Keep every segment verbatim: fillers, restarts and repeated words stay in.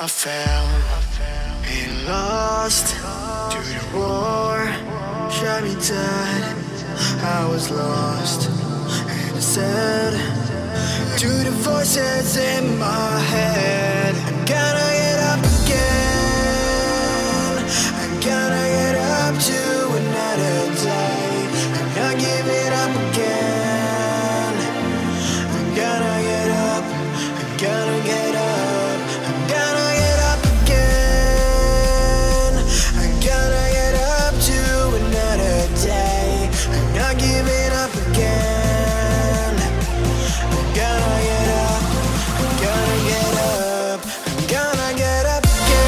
I fell and lost to the war, shot me dead. I was lost and I said to the voices in my head, I'm gonna get up again. I'm gonna get up to another day. I'm not giving up again. I'm gonna get up. I'm gonna get up. I'm gonna get up again. I'm gonna get up to another day. I'm not giving up again. I'm gonna get up. I'm gonna get up. I'm gonna get up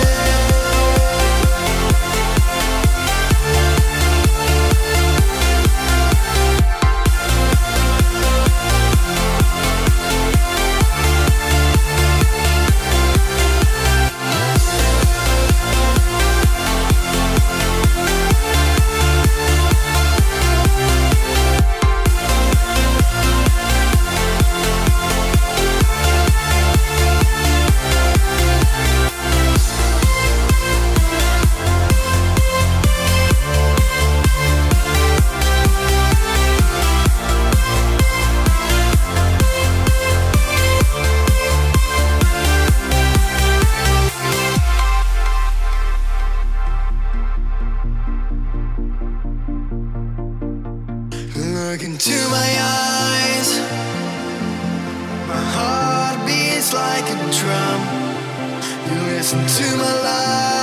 Look into my eyes. My heart beats like a drum. You listen to my life.